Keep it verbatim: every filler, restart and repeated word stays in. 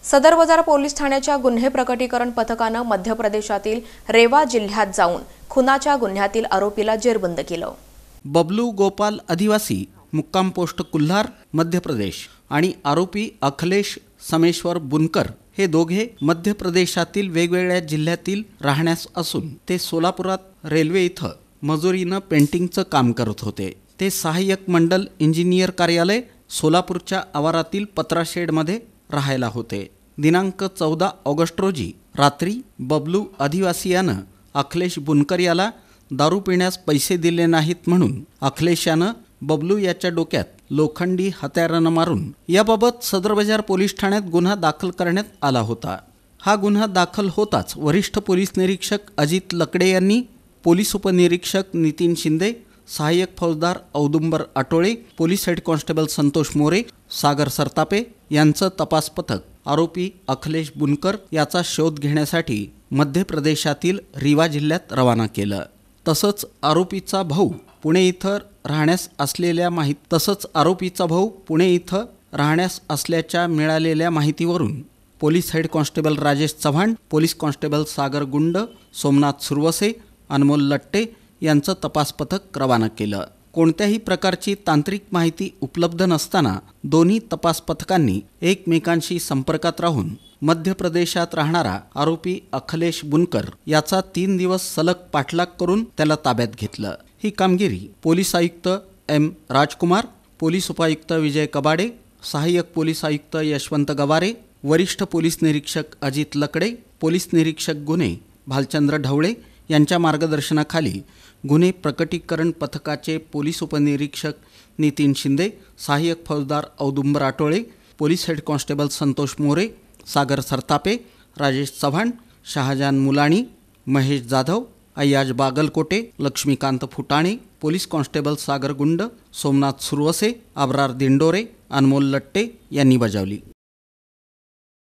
सदर बाजार पोलीस ठाण्याच्या गुन्हे प्रकटीकरण पथकानं मध्य प्रदेशातील रेवा जिल्ह्यात जाऊन खुनाच्या गुन्ह्यातील आरोपीला जेरबंद केलं। बबलू गोपाल आदिवासी मुक्काम पोस्ट कुल्हार मध्य प्रदेश आणि आरोपी अखिलेश समेश्वर बुनकर हे दोघे मध्य प्रदेशातील वेगवेगळ्या जिल्ह्यातील राहण्यास असून ते सोलापुरात रेल्वे इथं मजुरीनं पेंटिंगचं काम करत होते। ते सहाय्यक मंडल इंजिनियर कार्यालय सोलापूरच्या आवारातील पत्राशेडमध्ये राहायला होते। दिनांक चौदा ऑगस्ट रोजी रात्री बबलू आदिवासी यानं अखिलेश बुनकर याला दारू पिण्यास पैसे दिले नाहीत म्हणून अखिलेश यानं बबलू याच्या डोक्यात लोखंडी हत्यारानं मारून याबाबत सदर बाजार पोलीस ठाण्यात गुन्हा दाखल करण्यात आला होता। हा गुन्हा दाखल होताच वरिष्ठ पोलीस निरीक्षक अजित लकडे यांनी पोलीस उपनिरीक्षक नितीन शिंदे, सहाय्यक फौजदार Audumbar Atole, police head constable Santosh More, Sagar Sartape यांचं तपास पथक आरोपी अखिलेश बुनकर याचा शोध घेण्यासाठी मध्य प्रदेशातील रीवा जिल्ह्यात रवाना केलं। तसंच आरोपीचा भाऊ पुणे इथं राहण्यास असलेल्या माहिती तसंच आरोपीचा भाऊ पुणे इथं राहण्यास असल्याच्या मिळालेल्या माहितीवरून police head constable Rajesh Chavan, police constable Sagar Gund, Somnath Suravase, अनमोल लट्टे यांचं तपास पथक रवाना केलं। कोणत्याही प्रकारची तांत्रिक माहिती उपलब्ध नसताना दोन्ही तपास पथकांनी एकमेकांशी संपर्कात राहून मध्य प्रदेशात राहणारा आरोपी अखिलेश बुनकर याचा तीन दिवस सलग पाठलाग करून त्याला ताब्यात घेतलं। ही कामगिरी पोलीस आयुक्त एम राजकुमार, पोलीस उपायुक्त विजय कबाडे, सहाय्यक पोलीस आयुक्त यशवंत गवारे, वरिष्ठ पोलीस निरीक्षक अजित लकडे, पोलीस निरीक्षक गुन्हे भालचंद्र ढवळे यांच्या मार्गदर्शनाखाली गुन्हे प्रकटीकरण पथकाचे पोलीस उपनिरीक्षक नितीन शिंदे, सहाय्यक फौजदार Audumbar Atole, police head constable Santosh More, Sagar Sartape, Rajesh Chavan, Shahajan Mulani, Mahesh Jadhav, Ayyaz Bagalkote, Laxmikant Phutane, police constable Sagar Gund, Somnath Suravase, Abrar Dindore, अनमोल लट्टे यांनी बजावली।